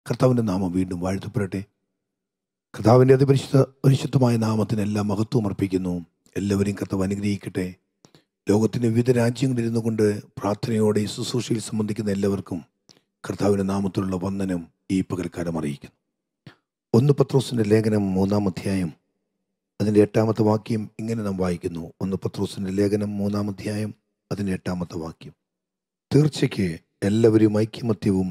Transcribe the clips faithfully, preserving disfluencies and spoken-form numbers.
കർത്താവിൻ്റെ നാമം വീണ്ടും വാഴ്ത്തപ്പെടട്ടെ. കർത്താവിൻ്റെ അതിപരിശുദ്ധ പരിശുദ്ധമായ നാമത്തിന് എല്ലാ മഹത്വവും അർപ്പിക്കുന്നു. എല്ലാവരെയും കർത്താവ് അനുഗ്രഹിക്കട്ടെ. ലോകത്തിൻ്റെ വിവിധ രാജ്യങ്ങളിലിരുന്നു കൊണ്ട് പ്രാർത്ഥനയോടെ ശുശ്രൂഷയിൽ സംബന്ധിക്കുന്ന എല്ലാവർക്കും കർത്താവിൻ്റെ നാമത്തിലുള്ള വന്ദനം ഈ പകൽക്കാലം അറിയിക്കുന്നു. ഒന്ന് പത്രോസിൻ്റെ ലേഖനം മൂന്നാം അധ്യായം അതിൻ്റെ എട്ടാമത്തെ വാക്യം ഇങ്ങനെ നാം വായിക്കുന്നു. ഒന്ന് പത്രോസിൻ്റെ ലേഖനം മൂന്നാം അധ്യായം അതിൻ്റെ എട്ടാമത്തെ വാക്യം: തീർച്ചയ്ക്ക് എല്ലാവരും ഐക്യമത്യവും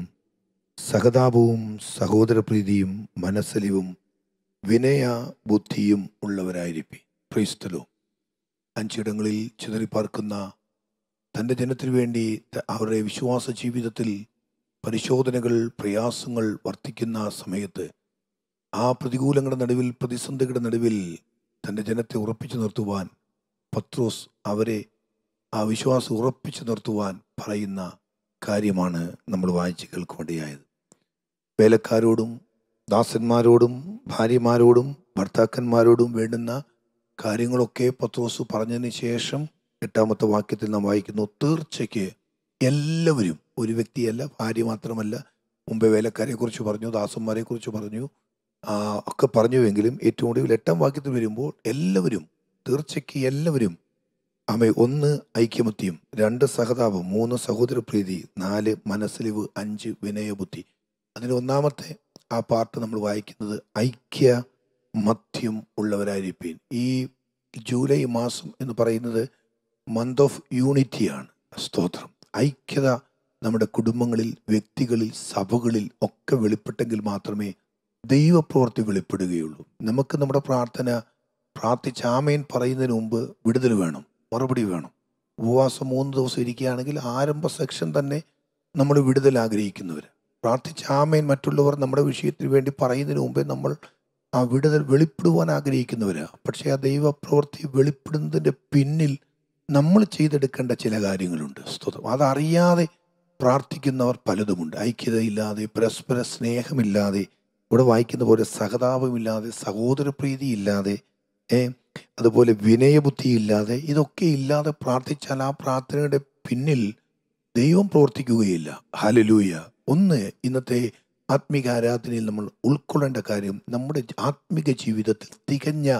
സഹതാപവും സഹോദരപ്രീതിയും മനസ്സലിവും വിനയ ബുദ്ധിയും ഉള്ളവരായിരിക്കും. ക്രൈസ്തലോ അഞ്ചിടങ്ങളിൽ ചിതറിപ്പാർക്കുന്ന തൻ്റെ ജനത്തിനു വേണ്ടി അവരുടെ വിശ്വാസ ജീവിതത്തിൽ പരിശോധനകൾ, പ്രയാസങ്ങൾ വർദ്ധിക്കുന്ന സമയത്ത് ആ പ്രതികൂലങ്ങളുടെ നടുവിൽ, പ്രതിസന്ധികളുടെ നടുവിൽ തൻ്റെ ജനത്തെ ഉറപ്പിച്ചു നിർത്തുവാൻ പത്രോസ് അവരെ ആ വിശ്വാസം ഉറപ്പിച്ചു നിർത്തുവാൻ പറയുന്ന കാര്യമാണ് നമ്മൾ വായിച്ച് കേൾക്കുവാനിടയായത്. വേലക്കാരോടും ദാസന്മാരോടും ഭാര്യമാരോടും ഭർത്താക്കന്മാരോടും വേണ്ടുന്ന കാര്യങ്ങളൊക്കെ പത്രോസ് പറഞ്ഞതിന് ശേഷം എട്ടാമത്തെ വാക്യത്തിൽ നാം വായിക്കുന്നു: തീർച്ചയ്ക്ക് എല്ലാവരും, ഒരു വ്യക്തിയല്ല, ഭാര്യ മാത്രമല്ല, മുമ്പേ വേലക്കാരെ കുറിച്ച് പറഞ്ഞു, ദാസന്മാരെ കുറിച്ച് പറഞ്ഞു, ഒക്കെ പറഞ്ഞുവെങ്കിലും ഏറ്റവും ഒടുവിൽ എട്ടാം വാക്യത്തിൽ വരുമ്പോൾ എല്ലാവരും, തീർച്ചയ്ക്ക് എല്ലാവരും ആമേ, ഒന്ന് ഐക്യമത്യം, രണ്ട് സഹതാപം, മൂന്ന് സഹോദരപ്രീതി, നാല് മനസ്സലിവ്, അഞ്ച് വിനയബുദ്ധി. അതിന് ഒന്നാമത്തെ ആ പാർട്ട് നമ്മൾ വായിക്കുന്നത് ഐക്യ മത്യം ഉള്ളവരായിരിക്കും. ഈ ജൂലൈ മാസം എന്ന് പറയുന്നത് മന്ത് ഓഫ് യൂണിറ്റിയാണ്. സ്തോത്രം. ഐക്യത നമ്മുടെ കുടുംബങ്ങളിൽ, വ്യക്തികളിൽ, സഭകളിൽ ഒക്കെ വെളിപ്പെട്ടെങ്കിൽ മാത്രമേ ദൈവപ്രവൃത്തി വെളിപ്പെടുകയുള്ളൂ. നമുക്ക് നമ്മുടെ പ്രാർത്ഥന പ്രാർത്ഥിച്ച് ആമേൻ പറയുന്നതിന് മുമ്പ് വിടുതൽ വേണം, മറുപടി വേണം. ഉപവാസം മൂന്ന് ദിവസം ഇരിക്കുകയാണെങ്കിൽ ആരംഭ സെക്ഷൻ തന്നെ നമ്മൾ വിടുതൽ ആഗ്രഹിക്കുന്നവർ. പ്രാർത്ഥിച്ച് ആമേൻ മറ്റുള്ളവർ നമ്മുടെ വിഷയത്തിന് വേണ്ടി പറയുന്നതിന് മുമ്പേ നമ്മൾ ആ വിടുതൽ വെളിപ്പെടുവാൻ ആഗ്രഹിക്കുന്നവരാണ്. പക്ഷേ ആ ദൈവപ്രവൃത്തി വെളിപ്പെടുന്നതിൻ്റെ പിന്നിൽ നമ്മൾ ചെയ്തെടുക്കേണ്ട ചില കാര്യങ്ങളുണ്ട്. സ്തോത്രം. അതറിയാതെ പ്രാർത്ഥിക്കുന്നവർ പലതുമുണ്ട്. ഐക്യതയില്ലാതെ, പരസ്പര സ്നേഹമില്ലാതെ, ഇവിടെ വായിക്കുന്ന പോലെ സഹതാപമില്ലാതെ, സഹോദരപ്രീതി ഇല്ലാതെ, ഏ അതുപോലെ വിനയബുദ്ധി ഇല്ലാതെ, ഇതൊക്കെ ഇല്ലാതെ പ്രാർത്ഥിച്ചാൽ ആ പ്രാർത്ഥനയുടെ പിന്നിൽ ദൈവം പ്രവർത്തിക്കുകയില്ല. ഹല്ലേലൂയ. ഒന്ന്, ഇന്നത്തെ ആത്മീക ആരാധനയിൽ നമ്മൾ ഉൾക്കൊള്ളേണ്ട കാര്യം, നമ്മുടെ ആത്മീക ജീവിതത്തിൽ തികഞ്ഞ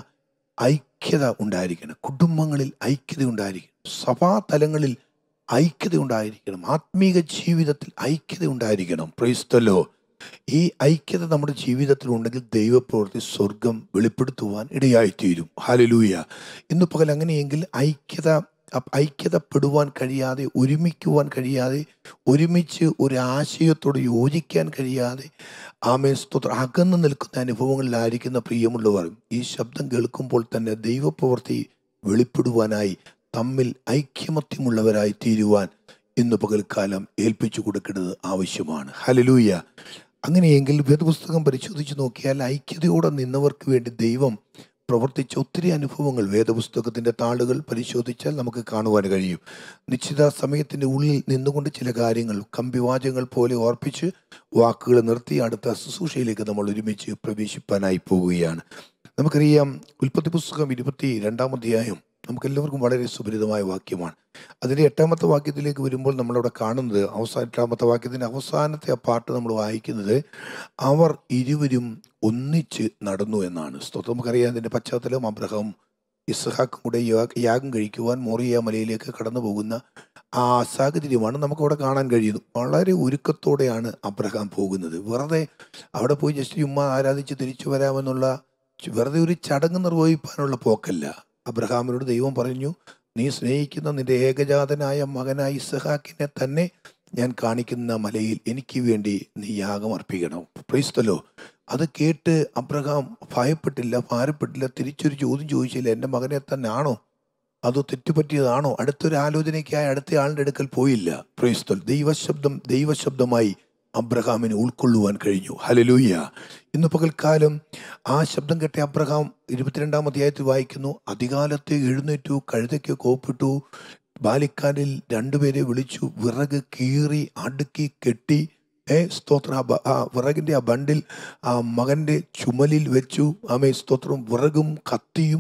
ഐക്യത ഉണ്ടായിരിക്കണം. കുടുംബങ്ങളിൽ ഐക്യത ഉണ്ടായിരിക്കണം. സഭാതലങ്ങളിൽ ഐക്യത ഉണ്ടായിരിക്കണം. ആത്മീക ജീവിതത്തിൽ ഐക്യത ഉണ്ടായിരിക്കണം. Praise the lord. ഈ ഐക്യത നമ്മുടെ ജീവിതത്തിൽ ഉണ്ടെങ്കിൽ ദൈവപ്രവൃത്തി സ്വർഗം വെളിപ്പെടുത്തുവാൻ ഇടയായിത്തീരും. ഹല്ലേലൂയ. ഇന്ന് പകൽ അങ്ങനെയെങ്കിൽ ഐക്യത ഐക്യതപ്പെടുവാൻ കഴിയാതെ, ഒരുമിക്കുവാൻ കഴിയാതെ, ഒരുമിച്ച് ഒരു ആശയത്തോട് യോജിക്കാൻ കഴിയാതെ ആമേൻ സ്തോത്രം അകന്നു നിൽക്കുന്ന അനുഭവങ്ങളിലായിരിക്കുന്ന പ്രിയമുള്ളവർ ഈ ശബ്ദം കേൾക്കുമ്പോൾ തന്നെ ദൈവപ്രവൃത്തി വെളിപ്പെടുവാനായി തമ്മിൽ ഐക്യമത്യമുള്ളവരായി തീരുവാൻ ഇന്ന് പകൽക്കാലം ഏൽപ്പിച്ചു കൊടുക്കേണ്ടത് ആവശ്യമാണ്. ഹല്ലേലൂയ. അങ്ങനെയെങ്കിൽ വേദപുസ്തകം പരിശോധിച്ച് നോക്കിയാൽ ഐക്യതയോടെ നിന്നവർക്ക് വേണ്ടി ദൈവം പ്രവർത്തിച്ച ഒത്തിരി അനുഭവങ്ങൾ വേദപുസ്തകത്തിൻ്റെ താളുകൾ പരിശോധിച്ചാൽ നമുക്ക് കാണുവാൻ കഴിയും. നിശ്ചിത സമയത്തിൻ്റെ ഉള്ളിൽ നിന്നുകൊണ്ട് ചില കാര്യങ്ങൾ കമ്പിവാചകങ്ങൾ പോലെ ഓർപ്പിച്ച് വാക്കുകൾ നിർത്തി അടുത്ത ശുശ്രൂഷയിലേക്ക് നമ്മൾ ഒരുമിച്ച് പ്രവേശിപ്പാനായി പോവുകയാണ്. നമുക്കറിയാം, ഉൽപ്പത്തി പുസ്തകം ഇരുപത്തി രണ്ടാം അധ്യായം നമുക്കെല്ലാവർക്കും വളരെ സുപരിതമായ വാക്യമാണ്. അതിൻ്റെ എട്ടാമത്തെ വാക്യത്തിലേക്ക് വരുമ്പോൾ നമ്മളവിടെ കാണുന്നത്, അവസാന എട്ടാമത്തെ വാക്യത്തിൻ്റെ അവസാനത്തെ ആ പാട്ട് നമ്മൾ വായിക്കുന്നത് അവർ ഇരുവരും ഒന്നിച്ച് നടന്നു എന്നാണ്. സ്തോത്രം. നമുക്കറിയാം അതിൻ്റെ പശ്ചാത്തലം അബ്രഹാം ഇസ്ഹാക്കും കൂടെ യാഗം കഴിക്കുവാൻ മോറിയ മലയിലേക്ക് കടന്നു പോകുന്ന ആ സാഹചര്യമാണ് നമുക്കവിടെ കാണാൻ കഴിയുന്നത്. വളരെ ഒരുക്കത്തോടെയാണ് അബ്രഹാം പോകുന്നത്. വെറുതെ അവിടെ പോയി ജസ്റ്റ് ചുമ്മാ ആരാധിച്ച് തിരിച്ചു വരാമെന്നുള്ള വെറുതെ ഒരു ചടങ്ങ് നിർവഹിക്കാനുള്ള പോക്കല്ല. അബ്രഹാമിനോട് ദൈവം പറഞ്ഞു, നീ സ്നേഹിക്കുന്ന നിന്റെ ഏകജാതനായ മകനായ ഇസ്ഹാക്കിനെ തന്നെ ഞാൻ കാണിക്കുന്ന മലയിൽ എനിക്ക് വേണ്ടി നീ യാഗം അർപ്പിക്കണം. Praise the lord. അത് കേട്ട് അബ്രഹാം ഭയപ്പെട്ടില്ല, ഭാരപ്പെട്ടില്ല, തിരിച്ചൊരു ചോദ്യം ചോദിച്ചില്ല, എൻ്റെ മകനെ തന്നെ ആണോ അതോ തെറ്റുപറ്റിയതാണോ? അടുത്തൊരു ആലോചനയ്ക്കായി അടുത്ത ആളുടെ അടുക്കൽ പോയില്ല. Praise the lord. ദൈവശബ്ദം ദൈവശബ്ദമായി അബ്രഹാമിന് ഉൾക്കൊള്ളുവാൻ കഴിഞ്ഞു. ഹല്ലേലൂയ. ഇന്ന് പകൽക്കാലം ആ ശബ്ദം കേട്ട അബ്രഹാം ഇരുപത്തിരണ്ടാം അധ്യായത്തിൽ വായിക്കുന്നു, അധികാലത്തെ എഴുന്നേറ്റു, കഴുതയ്ക്ക് കോപ്പിട്ടു, ബാലിക്കാനിൽ രണ്ടുപേരെ വിളിച്ചു, വിറക് കീറി അടുക്കി കെട്ടി, ഏ സ്തോത്രം ആ വിറകിൻ്റെ ആ ബണ്ടിൽ ആ മകൻ്റെ ചുമലിൽ വെച്ചു. ആമേ സ്തോത്രം. വിറകും കത്തിയും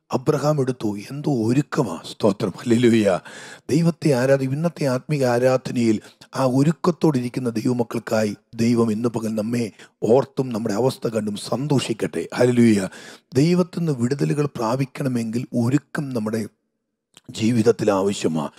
അബ്രഹാം എടുത്തു. എന്തോ ഒരുക്കമാ. സ്തോത്രം, ഹല്ലേലൂയ. ദൈവത്തെ ആരാധി ഇന്നത്തെ ആത്മീക ആരാധനയിൽ ആ ഒരുക്കത്തോടിരിക്കുന്ന ദൈവമക്കൾക്കായി ദൈവം ഇന്ന് പകൽ നമ്മെ ഓർത്തും നമ്മുടെ അവസ്ഥ കണ്ടും സന്തോഷിക്കട്ടെ. ഹല്ലേലൂയ. ദൈവത്തിൽ നിന്ന് വിടുതലുകൾ പ്രാപിക്കണമെങ്കിൽ ഒരുക്കം നമ്മുടെ ജീവിതത്തിൽ ആവശ്യമാണ്.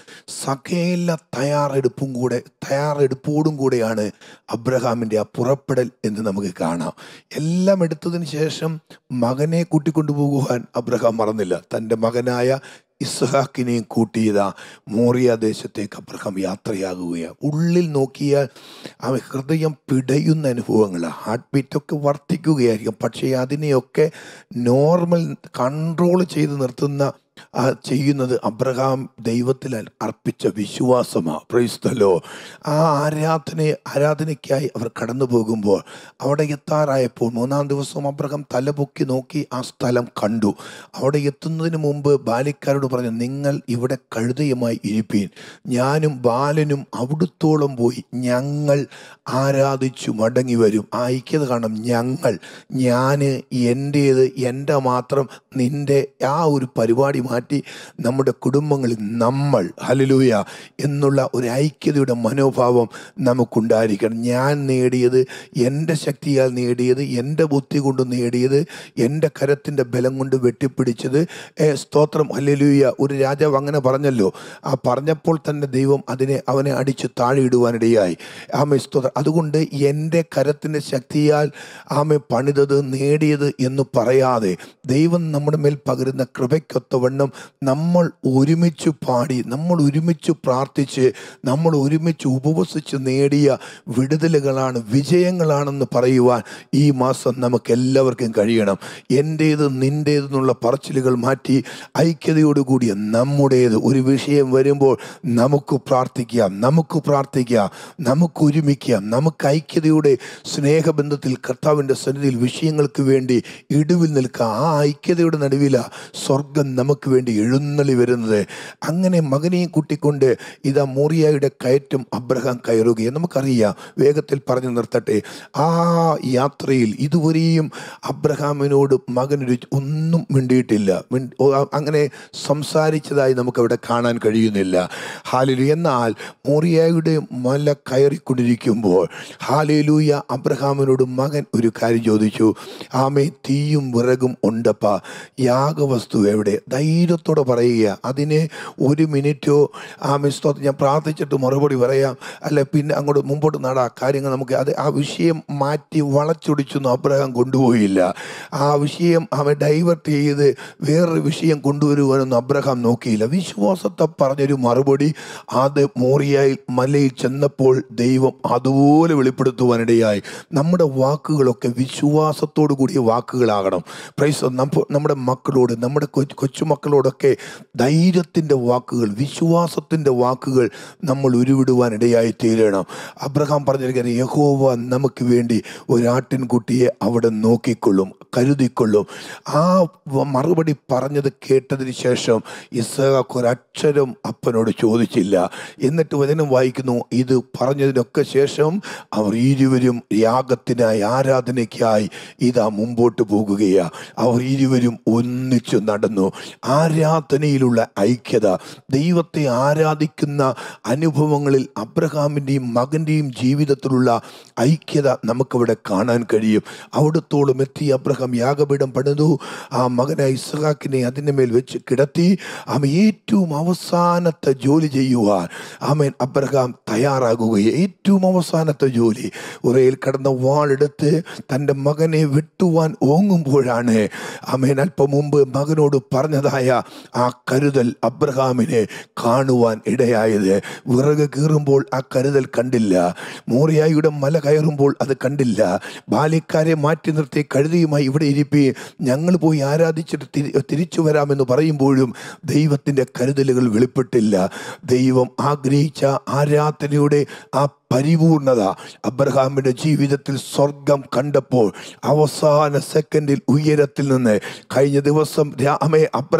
സകല തയ്യാറെടുപ്പും കൂടെ തയ്യാറെടുപ്പോടും കൂടെയാണ് അബ്രഹാമിൻ്റെ ആ പുറപ്പെടൽ എന്ന് നമുക്ക് കാണാം. എല്ലാം എടുത്തതിന് ശേഷം മകനെ കൂട്ടിക്കൊണ്ടുപോകുവാൻ അബ്രഹാം മറന്നില്ല. തൻ്റെ മകനായ ഇസ്ഹാക്കിനെയും കൂട്ടിയതാ മോറിയ ദേശത്തേക്ക് അബ്രഹാം യാത്രയാകുകയാണ്. ഉള്ളിൽ നോക്കിയാൽ അവൻ ഹൃദയം പിടയുന്ന അനുഭവങ്ങളാണ്. ഹാർട്ട് ബീറ്റൊക്കെ വർദ്ധിക്കുകയായിരിക്കും. പക്ഷേ അതിനെയൊക്കെ നോർമൽ കൺട്രോൾ ചെയ്ത് നിർത്തുന്ന ആ ചെയ്യുന്നത് അബ്രഹാം ദൈവത്തിൽ അർപ്പിച്ച വിശ്വാസമാണ്. Praise the lord. ആ ആരാധന ആരാധനയ്ക്കായി അവർ കടന്നു പോകുമ്പോൾ അവിടെ എത്താറായപ്പോൾ മൂന്നാം ദിവസം അബ്രഹാം തലപൊക്കി നോക്കി ആ സ്ഥലം കണ്ടു. അവിടെ എത്തുന്നതിന് മുമ്പ് ബാല്യക്കാരോട് പറഞ്ഞു, നിങ്ങൾ ഇവിടെ കഴുതയുമായി ഇരിപ്പീൻ, ഞാനും ബാലനും അവിടുത്തോളം പോയി ഞങ്ങൾ ആരാധിച്ചു മടങ്ങി വരും. ആ ഐക്യത കാണാം. ഞങ്ങൾ, ഞാൻ, എൻ്റേത്, എൻ്റെ മാത്രം, നിൻ്റെ ആ ഒരു പരിപാടി മാറ്റി നമ്മുടെ കുടുംബങ്ങളിൽ നമ്മൾ, ഹല്ലേലൂയ, എന്നുള്ള ഒരു ഐക്യതയുടെ മനോഭാവം നമുക്കുണ്ടായിരിക്കണം. ഞാൻ നേടിയത്, എൻ്റെ ശക്തിയാൽ നേടിയത്, എൻ്റെ ബുദ്ധി കൊണ്ട് നേടിയത്, എൻ്റെ കരത്തിൻ്റെ ബലം കൊണ്ട് വെട്ടിപ്പിടിച്ചത്. സ്തോത്രം, ഹല്ലേലൂയ. ഒരു രാജാവ് അങ്ങനെ പറഞ്ഞല്ലോ. ആ പറഞ്ഞപ്പോൾ തന്നെ ദൈവം അതിനെ അവനെ അടിച്ച് താഴെ ഇടുവാനിടയായി. ആമേ, സ്തോത്രം. അതുകൊണ്ട് എൻ്റെ കരത്തിൻ്റെ ശക്തിയാൽ ആമേ പണിതത്, നേടിയത് എന്ന് പറയാതെ ദൈവം നമ്മുടെ മേൽ പകരുന്ന കൃപയ്ക്കൊത്തവണ്ണം നമ്മൾ ഒരുമിച്ച് പാടി, നമ്മൾ ഒരുമിച്ച് പ്രാർത്ഥിച്ച്, നമ്മൾ ഒരുമിച്ച് ഉപവസിച്ച് നേടിയ വിടുതലുകളാണ്, വിജയങ്ങളാണെന്ന് പറയുവാൻ ഈ മാസം നമുക്ക് എല്ലാവർക്കും കഴിയണം. എൻ്റേത് നിൻ്റേതെന്നുള്ള പറച്ചിലുകൾ മാറ്റി ഐക്യതയോടുകൂടിയ നമ്മുടേത്. ഒരു വിഷയം വരുമ്പോൾ നമുക്ക് പ്രാർത്ഥിക്കാം, നമുക്ക് പ്രാർത്ഥിക്കാം, നമുക്ക് ഒരുമിക്കാം, നമുക്ക് ഐക്യതയുടെ സ്നേഹബന്ധത്തിൽ കർത്താവിൻ്റെ സന്നിധിയിൽ വിഷയങ്ങൾക്ക് വേണ്ടി ഇടിവിൽ നിൽക്കാം. ആ ഐക്യതയുടെ നടുവിലാണ് സ്വർഗം നമുക്ക് വേണ്ടി എഴുന്നള്ളി വരുന്നത്. അങ്ങനെ മകനെയും കൂട്ടിക്കൊണ്ട് ഇതാ മോറിയയുടെ കയറ്റം അബ്രഹാം കയറുകയും നമുക്കറിയാം. വേഗത്തിൽ പറഞ്ഞു നിർത്തട്ടെ. ആ യാത്രയിൽ ഇതുവരെയും അബ്രഹാമിനോട് മകനൊരു ഒന്നും മിണ്ടിയിട്ടില്ല. അങ്ങനെ സംസാരിച്ചതായി നമുക്കവിടെ കാണാൻ കഴിയുന്നില്ല. ഹാലേലൂയ. എന്നാൽ മോറിയയുടെ മല കയറിക്കൊണ്ടിരിക്കുമ്പോൾ ഹാലേലൂയ അബ്രഹാമിനോട് മകൻ ഒരു കാര്യം ചോദിച്ചു. ആമേ, തീയും വിറകും ഉണ്ടപ്പാ, യാഗവസ്തു എവിടെ? ധൈര്യത്തോടെ പറയുക. അതിന് ഒരു മിനിറ്റോ ആമേ സ്തോത്രം ഞാൻ പ്രാർത്ഥിച്ചിട്ട് മറുപടി പറയാം, അല്ല പിന്നെ അങ്ങോട്ട് മുമ്പോട്ട് നടാ കാര്യങ്ങൾ നമുക്ക് അത് ആ വിഷയം മാറ്റി വളച്ചൊടിച്ചൊന്നും അബ്രഹാം കൊണ്ടുപോയില്ല. ആ വിഷയം അവൻ ഡൈവേർട്ട് ചെയ്ത് വേറൊരു വിഷയം കൊണ്ടുവരുവാനൊന്നും അബ്രഹാം നോക്കിയില്ല. വിശ്വാസത്തെ പറഞ്ഞൊരു മറുപടി അത് മോറിയയിൽ മലയിൽ ചെന്നപ്പോൾ ദൈവം അതുപോലെ വെളിപ്പെടുത്തുവാനിടയായി. നമ്മുടെ വാക്കുകളൊക്കെ വിശ്വാസത്തോടു കൂടിയ വാക്കുകളാകണം. പ്രൈസ്. നമ്മുടെ മക്കളോട്, നമ്മുടെ കൊച്ചുമക്കളോടൊക്കെ ധൈര്യത്തിൻ്റെ വാക്കുകൾ, വിശ്വാസത്തിൻ്റെ വാക്കുകൾ നമ്മൾ ഉരുവിടുവാനിടയായി തീരണം. അബ്രഹാം പറഞ്ഞിരിക്കുന്നത്, യഹോവ നമുക്ക് വേണ്ടി ഒരാട്ടിൻകുട്ടിയെ അവിടെ നോക്കിക്കൊള്ളും, കരുതിക്കൊള്ളും. ആ മറുപടി പറഞ്ഞത് കേട്ടതിന് ശേഷം ഇസ്ഹാക്ക് ഒരക്ഷരം അപ്പനോട് ചോദിച്ചില്ല. എന്നിട്ട് വചനം വായിക്കുന്നു, ഇത് പറഞ്ഞതിനൊക്കെ ശേഷം അവർ ഇരുവരും യാഗത്തിനായി, ആരാധനയ്ക്കായി ഇതാ മുമ്പോട്ട് പോകുകയാണ്. അവർ ഇരുവരും ഒന്നിച്ചു നടന്നു. ആരാധനയിലുള്ള ഐക്യത, ദൈവത്തെ ആരാധിക്കുന്ന അനുഭവങ്ങളിൽ അബ്രഹാമിൻ്റെയും മകൻ്റെയും ജീവിതത്തിലുള്ള ഐക്യത നമുക്കവിടെ കാണാൻ കഴിയും. അവിടത്തോളം എത്തി അബ്രഹാം യാഗപീഠം പണിതു. ആ മകനായ ഇസ്ഹാക്കിനെ അതിൻ്റെ മേൽ വെച്ച് കിടത്തി. ആമേൻ. ഏറ്റവും അവസാനത്തെ ജോലി ചെയ്യുവാൻ ആമേൻ അബ്രഹാം തയ്യാറാകുകയെ. ഏറ്റവും അവസാനത്തെ ജോലി ഉറയിൽ കിടന്ന വാളെടുത്ത് തൻ്റെ മകനെ വെട്ടുവാൻ ഓങ്ങുമ്പോഴാണ് ആമേൻ അല്പം മുമ്പ് മകനോട് പറഞ്ഞതായ ആ കരുതൽ അബ്രഹാമിനെ കാണുവാൻ ഇടയായത്. വിറക് കീറുമ്പോൾ ആ കരുതൽ കണ്ടില്ല. മോറിയായുടെ മല കയറുമ്പോൾ അത് കണ്ടില്ല. ബാല്യക്കാരെ മാറ്റി നിർത്തി കഴുതയുമായി ഇവിടെ ഇരിപ്പി, ഞങ്ങൾ പോയി ആരാധിച്ചിട്ട് തിരി തിരിച്ചു വരാമെന്ന് പറയുമ്പോഴും ദൈവത്തിൻ്റെ കരുതലുകൾ വെളിപ്പെട്ടില്ല. ദൈവം ആഗ്രഹിച്ച ആരാധനയുടെ ആ പരിപൂർണത അബ്രഹാമിൻ്റെ ജീവിതത്തിൽ സ്വർഗം കണ്ടപ്പോൾ അവസാന സെക്കൻഡിൽ ഉയരത്തിൽ നിന്ന് കഴിഞ്ഞ ദിവസം രാമേ അബ്രഹാം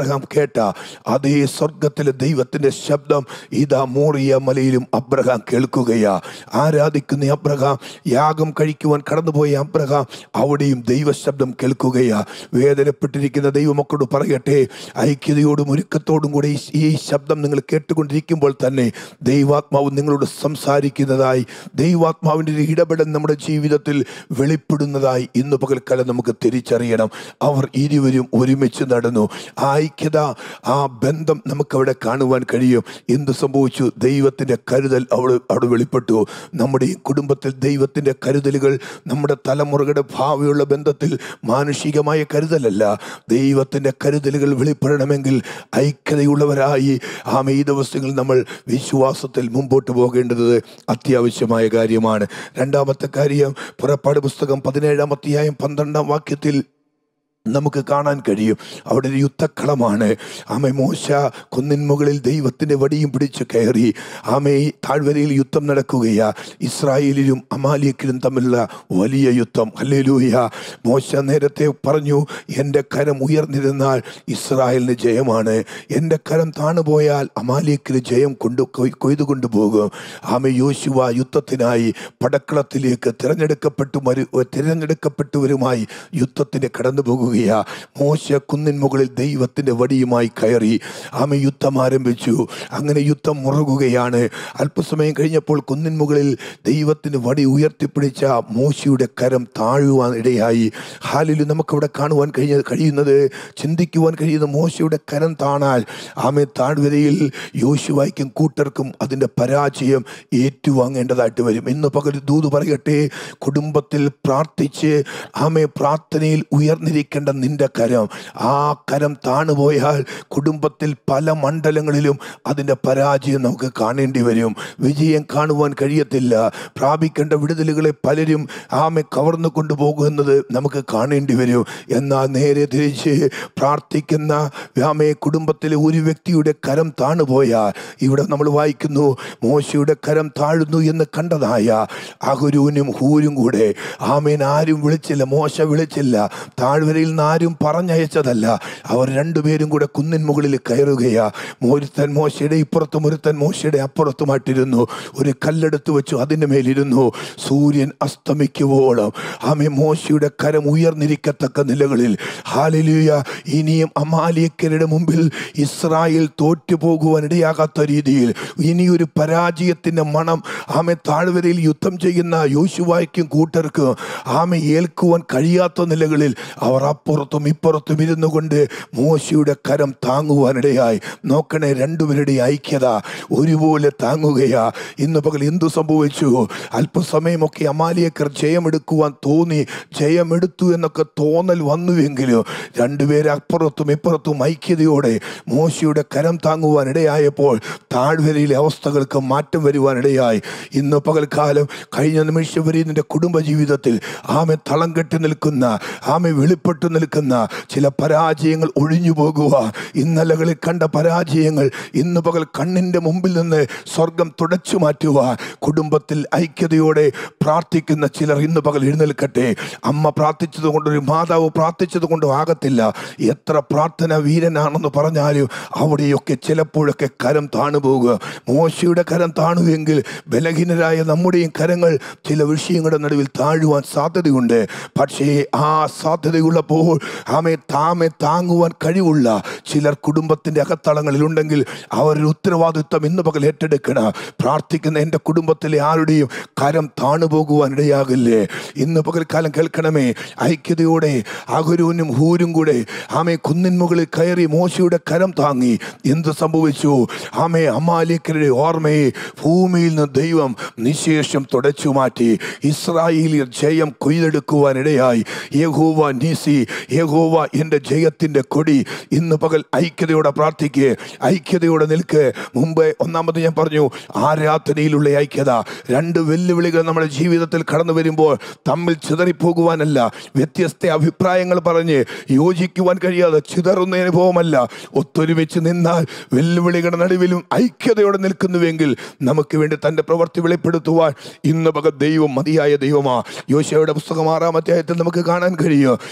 അബ്രഹാം കേട്ട അതേ സ്വർഗത്തിലെ ദൈവത്തിൻ്റെ ശബ്ദം ഇതാ മോറിയ മലയിലും അബ്രഹാം കേൾക്കുകയാ. ആരാധിക്കുന്ന അബ്രഹാം, യാഗം കഴിക്കുവാൻ കടന്നുപോയ അബ്രഹാം അവിടെയും ദൈവശബ്ദം കേൾക്കുകയാ. വേദനപ്പെട്ടിരിക്കുന്ന ദൈവമക്കളോട് പറയട്ടെ, ഐക്യതയോടും ഒരുക്കത്തോടും കൂടെ ഈ ശബ്ദം നിങ്ങൾ കേട്ടുകൊണ്ടിരിക്കുമ്പോൾ തന്നെ ദൈവാത്മാവ് നിങ്ങളോട് സംസാരിക്കുന്നതായി, ദൈവാത്മാവിൻ്റെ ഒരു ഇടപെടൽ നമ്മുടെ ജീവിതത്തിൽ വെളിപ്പെടുന്നതായി ഇന്ന് പകൽക്കാലം നമുക്ക് തിരിച്ചറിയണം. അവർ ഇരുവരും ഒരുമിച്ച് നടന്നു. ആ ഐക്യത, ആ ബന്ധം നമുക്കവിടെ കാണുവാൻ കഴിയും. എന്ത് സംഭവിച്ചു? ദൈവത്തിൻ്റെ കരുതൽ അവിടെ അവിടെ വെളിപ്പെട്ടു. നമ്മുടെ ഈ കുടുംബത്തിൽ ദൈവത്തിൻ്റെ കരുതലുകൾ, നമ്മുടെ തലമുറകളുടെ ഭാവിയുള്ള ബന്ധത്തിൽ മാനുഷികമായ കരുതലല്ല, ദൈവത്തിൻ്റെ കരുതലുകൾ വെളിപ്പെടണമെങ്കിൽ ഐക്യതയുള്ളവരായി ആമ ഈ ദിവസങ്ങളിൽ നമ്മൾ വിശ്വാസത്തിൽ മുമ്പോട്ട് പോകേണ്ടത് അത്യാവശ്യമായ കാര്യമാണ്. രണ്ടാമത്തെ കാര്യം, പുറപ്പാട് പുസ്തകം പതിനേഴാം അധ്യായം പന്ത്രണ്ടാം വാക്യത്തിൽ നമുക്ക് കാണാൻ കഴിയും. അവിടെ ഒരു യുദ്ധക്കളമാണ്. ആമേ മോശ കുന്നിൻ മുകളിൽ ദൈവത്തിൻ്റെ വടിയും പിടിച്ച് കയറി. ആമേ താഴ്വരയിൽ യുദ്ധം നടക്കുകയാ. ഇസ്രായേലിലും അമാലേക്കിലും തമ്മിലുള്ള വലിയ യുദ്ധം. ഹല്ലേലൂയ. മോശ നേരത്തെ പറഞ്ഞു, എൻ്റെ കരം ഉയർന്നിരുന്നാൽ ഇസ്രായേലിന് ജയമാണ്, എൻ്റെ കരം താണുപോയാൽ അമാലേക്കിന് ജയം കൊണ്ട് കൊയ്തു കൊണ്ടുപോകും. ആമേ യോശുവ യുദ്ധത്തിനായി പടക്കളത്തിലേക്ക് തിരഞ്ഞെടുക്കപ്പെട്ടു തിരഞ്ഞെടുക്കപ്പെട്ടവരുമായി യുദ്ധത്തിന് കടന്നു പോകുക. മോശ കുന്നിൻ മുകളിൽ ദൈവത്തിന്റെ വടിയുമായി കയറി ആമ യുദ്ധം ആരംഭിച്ചു. അങ്ങനെ യുദ്ധം മുറുകുകയാണ്. അല്പസമയം കഴിഞ്ഞപ്പോൾ കുന്നിൻ മുകളിൽ ദൈവത്തിന്റെ വടി ഉയർത്തിപ്പിടിച്ച മോശയുടെ കരം താഴുവാൻ ഇടയായി. ഹാലിൽ നമുക്കവിടെ കാണുവാൻ കഴിഞ്ഞ കഴിയുന്നത് ചിന്തിക്കുവാൻ കഴിയുന്ന മോശയുടെ കരം താണാൽ ആമെ താഴ്വരയിൽ യോശുവയ്ക്കും കൂട്ടർക്കും അതിൻ്റെ പരാജയം ഏറ്റുവാങ്ങേണ്ടതായിട്ട് വരും. ഇന്ന് പകൽ ദൂത് പറയട്ടെ, കുടുംബത്തിൽ പ്രാർത്ഥിച്ച് ആമെ പ്രാർത്ഥനയിൽ ഉയർന്നിരിക്കേണ്ട നിന്റെ കരം, ആ കരം താണുപോയാൽ കുടുംബത്തിൽ പല മണ്ഡലങ്ങളിലും അതിൻ്റെ പരാജയം നമുക്ക് കാണേണ്ടി വരും. വിജയം കാണുവാൻ കഴിയത്തില്ല. പ്രാപിക്കേണ്ട വിടുതലുകളെ പലരും ആമെ കവർന്നു കൊണ്ടുപോകുന്നത് നമുക്ക് കാണേണ്ടി വരും. എന്നാൽ നേരെ തിരിച്ച് പ്രാർത്ഥിക്കുന്ന ആമെ കുടുംബത്തിലെ ഒരു വ്യക്തിയുടെ കരം താണുപോയാൽ, ഇവിടെ നമ്മൾ വായിക്കുന്നു, മോശയുടെ കരം താഴുന്നു എന്ന് കണ്ടതായ അഹരോനും ഹൂരും കൂടെ ആമേൻ ആരും വിളിച്ചില്ല, മോശ വിളിച്ചില്ല, താഴ്വരയിൽ നിന്ന് ആരും പറഞ്ഞയച്ചതല്ല, അവർ രണ്ടുപേരും കൂടെ കുന്നിൻ മുകളിൽ കയറുകയാ. ഒരുത്തൻ മോശയുടെ ഇപ്പുറത്തും ഒരുത്തൻ മോശയുടെ അപ്പുറത്തുമായിട്ടിരുന്നു. ഒരു കല്ലെടുത്ത് വെച്ചു അതിൻ്റെ മേലിരുന്നു. സൂര്യൻ അസ്തമിക്കുവോളം ആമേ മോശയുടെ കരം ഉയർന്നിരിക്കത്തക്ക നിലകളിൽ. ഹല്ലേലൂയ. ഇനിയും അമാലേക്യരുടെ മുമ്പിൽ ഇസ്രായേൽ തോറ്റുപോകുവാൻ ഇടയാകാത്ത രീതിയിൽ, ഇനിയൊരു പരാജയത്തിൻ്റെ മണം ആമെ താഴ്വരയിൽ യുദ്ധം ചെയ്യുന്ന യോശുവയ്ക്കും കൂട്ടർക്കും ആമെ ഏൽക്കുവാൻ കഴിയാത്ത നിലകളിൽ അവർ അപ്പുറത്തും ഇപ്പുറത്തും ഇരുന്നു കൊണ്ട് മോശയുടെ കരം താങ്ങുവാനിടയായി. നോക്കണേ, രണ്ടുപേരുടെ ഐക്യത ഒരുപോലെ താങ്ങുകയാ. ഇന്ന് പകൽ എന്തു സംഭവിച്ചു? അല്പസമയമൊക്കെ അമാലേക്കർ ജയമെടുക്കുവാൻ തോന്നി, ജയമെടുത്തു എന്നൊക്കെ തോന്നൽ വന്നുവെങ്കിലും രണ്ടുപേരെ അപ്പുറത്തും ഇപ്പുറത്തും ഐക്യതയോടെ മോശയുടെ കരം താങ്ങുവാനിടയായപ്പോൾ താഴ്വരയിലെ അവസ്ഥകൾക്ക് മാറ്റം വരുവാനിടയായി. ഇന്ന് പകൽക്കാലം കഴിഞ്ഞ നിമിഷം വരെ നിന്റെ കുടുംബജീവിതത്തിൽ ആമെ തളം കെട്ടി നിൽക്കുന്ന, ആമെ വെളിപ്പെട്ടു നിൽക്കുന്ന ചില പരാജയങ്ങൾ ഒഴിഞ്ഞു പോകുക. ഇന്നലകളിൽ കണ്ട പരാജയങ്ങൾ ഇന്ന് പകൽ കണ്ണിൻ്റെ മുമ്പിൽ നിന്ന് സ്വർഗം തുടച്ചു മാറ്റുക. കുടുംബത്തിൽ ഐക്യതയോടെ പ്രാർത്ഥിക്കുന്ന ചിലർ ഇന്ന് പകൽ എഴുന്നേൽക്കട്ടെ. അമ്മ പ്രാർത്ഥിച്ചത് കൊണ്ട്, ഒരു മാതാവ് പ്രാർത്ഥിച്ചത് കൊണ്ടും ആകത്തില്ല. എത്ര പ്രാർത്ഥന വീരനാണെന്ന് പറഞ്ഞാലും അവിടെയൊക്കെ ചിലപ്പോഴൊക്കെ കരം താണു പോകുക. മോശയുടെ കരം താണുവെങ്കിൽ ബലഹീനരായ നമ്മുടെയും കരങ്ങൾ ചില വിഷയങ്ങളുടെ നടുവിൽ താഴുവാൻ സാധ്യതയുണ്ട്. പക്ഷേ ആ സാധ്യതയുള്ളപ്പോൾ ആമെ താമെ താങ്ങുവാൻ കഴിവുള്ള ചിലർ കുടുംബത്തിൻ്റെ അകത്തളങ്ങളിലുണ്ടെങ്കിൽ അവരൊരു ഉത്തരവാദിത്വം ഇന്ന് പകൽ ഏറ്റെടുക്കണം. പ്രാർത്ഥിക്കുന്ന എൻ്റെ കുടുംബത്തിലെ ആരുടെയും കരം താണുപോകുവാൻ ഇടയാകില്ലേ? ഇന്ന് പകൽക്കാലം കേൾക്കണമേ. ഐക്യതയോടെ അഹരോനും ഹൂരും കൂടെ ആമെ കുന്നിൻ മുകളിൽ കയറി മോശയുടെ കരം താങ്ങി. എന്ത് സംഭവിച്ചു? ആമെ അമാലേക്യരുടെ ഓർമ്മയെ ഭൂമിയിൽ നിന്ന് ദൈവം നിശേഷം തുടച്ചു മാറ്റി. ഇസ്രായേലിയർ ജയം കൊയ്തെടുക്കുവാനിടയായി. യഹോവ നീസി, യഹോവ എൻ്റെ ജയത്തിൻ്റെ കൊടി. ഇന്ന് പകൽ ഐക്യതയോടെ പ്രാർത്ഥിക്കുക, ഐക്യതയോടെ നിൽക്ക്. മുമ്പ് ഒന്നാമത് ഞാൻ പറഞ്ഞു, ആരാധനയിലുള്ള ഐക്യത. രണ്ട് വെല്ലുവിളികൾ നമ്മുടെ ജീവിതത്തിൽ കടന്നു വരുമ്പോൾ തമ്മിൽ ചിതറിപ്പോകുവാനല്ല, വ്യത്യസ്ത അഭിപ്രായങ്ങൾ പറഞ്ഞ് യോജിക്കുവാൻ കഴിയാതെ ചിതറുന്ന അനുഭവമല്ല. ഒത്തൊരുമിച്ച് നിന്നാൽ വെല്ലുവിളികളുടെ നടുവിലും ഐക്യതയോടെ നിൽക്കുന്നുവെങ്കിൽ നമുക്ക് വേണ്ടി തൻ്റെ പ്രവൃത്തി വെളിപ്പെടുത്തുവാൻ ഇന്ന് പകൽ ദൈവം മതിയായ ദൈവമാ. യോശുവയുടെ പുസ്തകം ആറാം അധ്യായത്തിൽ നമുക്ക് കാണാൻ കഴിയും. ആമേ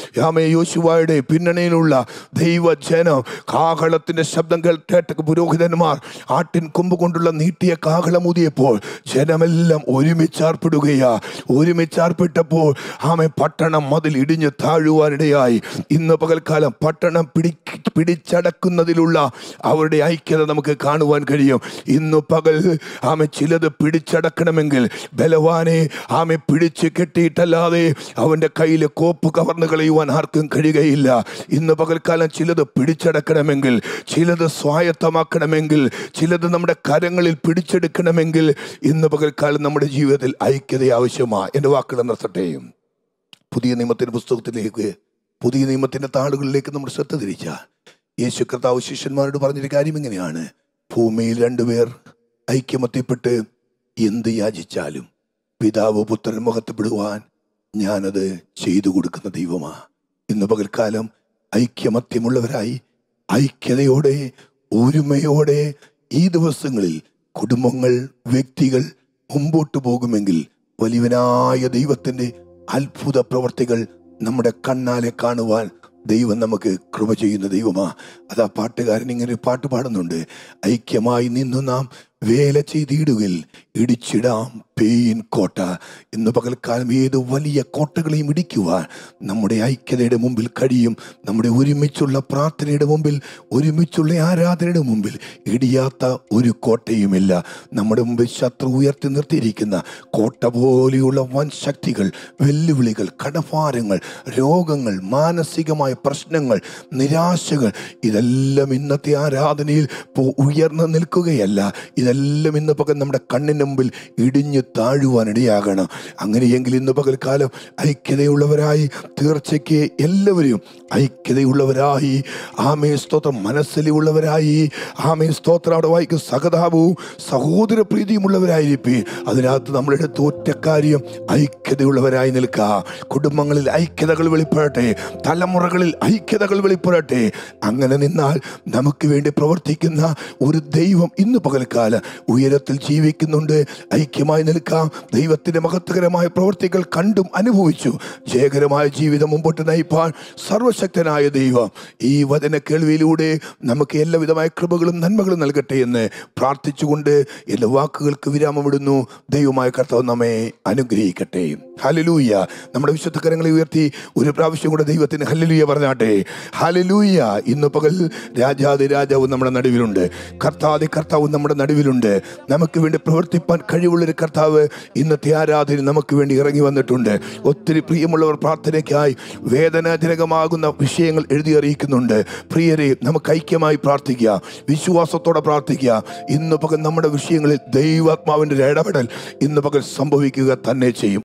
യോശുവയുടെ പിന്നണിയിലുള്ള ദൈവജനം കാഹളത്തിന്റെ ശബ്ദം കേട്ട പുരോഹിതന്മാർ ആട്ടിൻ കൊമ്പ് കൊണ്ടുള്ള നീട്ടിയ കാഹളമൂതിയപ്പോൾ ജനമെല്ലാം ഒരുമിച്ചാർപ്പെടുകയാ. ഒരുമിച്ചാർപ്പെട്ടപ്പോൾ ആമേ പട്ടണം മതിൽ ഇടിഞ്ഞ് താഴുവാനിടയായി. ഇന്ന് പകൽക്കാലം പട്ടണം പിടി പിടിച്ചടക്കുന്നതിലുള്ള അവരുടെ ഐക്യത നമുക്ക് കാണുവാൻ കഴിയും. ഇന്ന് പകൽ ആമെ ചിലത് പിടിച്ചടക്കണമെങ്കിൽ ബലവാനെ ആമെ പിടിച്ച് കെട്ടിയിട്ടല്ലാതെ അവന്റെ കയ്യിൽ കോപ്പ് കവർന്നു കളയുവാൻ ആർക്കും കഴിയുകയില്ല. ഇന്ന് പകൽക്കാലം ചിലത് പിടിച്ചടക്കണമെങ്കിൽ, ചിലത് സ്വായത്തമാക്കണമെങ്കിൽ, ചിലത് നമ്മുടെ കരങ്ങളിൽ പിടിച്ചെടുക്കണമെങ്കിൽ ഇന്ന് പകൽക്കാലം നമ്മുടെ ജീവിതത്തിൽ ഐക്യത ആവശ്യമാണ്. എൻ്റെ വാക്കുകൾ നിർത്തട്ടെ. പുതിയ നിയമത്തിന്റെ പുസ്തകത്തിലേക്ക്, പുതിയ നിയമത്തിന്റെ താളുകളിലേക്ക് നമ്മൾ ശ്രദ്ധ തിരിച്ചാൽ യേശു കർത്താവ് ശിഷ്യന്മാരോട് പറഞ്ഞൊരു കാര്യം ഇങ്ങനെയാണ്: ഭൂമിയിൽ രണ്ടുപേർ ഐക്യമത്യപ്പെട്ട് എന്ത് യാചിച്ചാലും പിതാവ് പുത്രൻ മഹത്വപ്പെടുവാൻ ഞാനത് ചെയ്തു കൊടുക്കുന്ന ദൈവമാ. ഇന്ന് പകൽക്കാലം ഐക്യമത്യമുള്ളവരായി ഐക്യതയോടെ ഒരുമയോടെ ഈ ദിവസങ്ങളിൽ കുടുംബങ്ങൾ, വ്യക്തികൾ മുമ്പോട്ട് പോകുമെങ്കിൽ വലിയവനായ ദൈവത്തിന്റെ അത്ഭുത പ്രവർത്തികൾ നമ്മുടെ കണ്ണാലെ കാണുവാൻ ദൈവം നമുക്ക് കൃപ ചെയ്യുന്ന ദൈവമാ. അതാ പാട്ടുകാരൻ ഇങ്ങനെ ഒരു പാട്ട് പാടുന്നുണ്ട്: ഐക്യമായി നിന്നു നാം വേല ചെയ്തിടുകിൽ ഇടിച്ചിടാം പേയിൻ കോട്ട. ഇന്ന് പകൽക്കാലം ഏത് വലിയ കോട്ടകളെയും ഇടിക്കുവാൻ നമ്മുടെ ഐക്യതയുടെ മുമ്പിൽ കഴിയും. നമ്മുടെ ഒരുമിച്ചുള്ള പ്രാർത്ഥനയുടെ മുമ്പിൽ, ഒരുമിച്ചുള്ള ആരാധനയുടെ മുമ്പിൽ ഇടിയാത്ത ഒരു കോട്ടയുമില്ല. നമ്മുടെ മുമ്പിൽ ശത്രു ഉയർത്തി നിർത്തിയിരിക്കുന്ന കോട്ട പോലെയുള്ള വൻ ശക്തികൾ, വെല്ലുവിളികൾ, കടഭാരങ്ങൾ, രോഗങ്ങൾ, മാനസികമായ പ്രശ്നങ്ങൾ, നിരാശകൾ, ഇതെല്ലാം ഇന്നത്തെ ആരാധനയിൽ ഉയർന്നു നിൽക്കുകയല്ല. ഇതെല്ലാം ഇന്ന് പകൽ നമ്മുടെ കണ്ണിന് മുമ്പിൽ ഇടിഞ്ഞു താഴുവാനിടയാകണം. അങ്ങനെയെങ്കിൽ ഇന്ന് പകൽക്കാലം ഐക്യതയുള്ളവരായി, തീർച്ചയ്ക്ക് എല്ലാവരും ഐക്യതയുള്ളവരായി, ആമേ സ്തോത്രം, മനസ്സിലുള്ളവരായി, ആമേ സ്തോത്രം, അവിടെ വായിക്കും സഹതാപവും സഹോദര പ്രീതിയുമുള്ളവരായിരിക്കും. അതിനകത്ത് നമ്മളുടെ തോറ്റ കാര്യം ഐക്യതയുള്ളവരായി നിൽക്കുക. കുടുംബങ്ങളിൽ ഐക്യതകൾ വെളിപ്പെടട്ടെ, തലമുറകളിൽ ഐക്യതകൾ വെളിപ്പെടട്ടെ. അങ്ങനെ നിന്നാൽ നമുക്ക് വേണ്ടി പ്രവർത്തിക്കുന്ന ഒരു ദൈവം ഇന്ന് പകൽക്കാലം ഉയരത്തിൽ ജീവിക്കുന്നുണ്ട്. ഐക്യമായി നിൽക്കാം. ദൈവത്തിന്റെ മഹത്വകരമായ പ്രവർത്തികൾ കണ്ടും അനുഭവിച്ചു ജയകരമായ ജീവിതം മുമ്പോട്ട് നയിപ്പാൻ സർവശക്തനായ ദൈവം ഈ വചന കേൾവിയിലൂടെ നമുക്ക് എല്ലാവിധമായ കൃപകളും നന്മകളും നൽകട്ടെ എന്ന് പ്രാർത്ഥിച്ചുകൊണ്ട് എല്ലാ വാക്കുകൾക്ക് വിരാമമിടുന്നു. ദൈവമായ കർത്താവ് നമ്മെ അനുഗ്രഹിക്കട്ടെ. ഹല്ലേലൂയ. നമ്മുടെ വിശുദ്ധ കരങ്ങളെ ഉയർത്തി ഒരു പ്രാവശ്യം കൂടെ ദൈവത്തിന് ഹല്ലേലൂയ പറഞ്ഞാട്ടെ. ഹല്ലേലൂയ. ഇന്ന് പകൽ രാജാതി രാജാവ് നമ്മുടെ നടുവിലുണ്ട്, കർത്താതി കർത്താവ് നമ്മുടെ നടുവിലുണ്ട്. നമുക്ക് വേണ്ടി പ്രവർത്തിപ്പാൻ കഴിവുള്ളൊരു കർത്താവ് ഇന്നത്തെ ആരാധന നമുക്ക് വേണ്ടി ഇറങ്ങി വന്നിട്ടുണ്ട്. ഒത്തിരി പ്രിയമുള്ളവർ പ്രാർത്ഥനയ്ക്കായി വേദനാജനകമാകുന്ന വിഷയങ്ങൾ എഴുതി അറിയിക്കുന്നുണ്ട്. പ്രിയരെ, നമുക്ക് ഐക്യമായി പ്രാർത്ഥിക്കുക, വിശ്വാസത്തോടെ പ്രാർത്ഥിക്കുക. ഇന്ന് പകൽ നമ്മുടെ വിഷയങ്ങളിൽ ദൈവാത്മാവിൻ്റെ ഇടപെടൽ ഇന്ന് പകൽ സംഭവിക്കുക തന്നെ ചെയ്യും.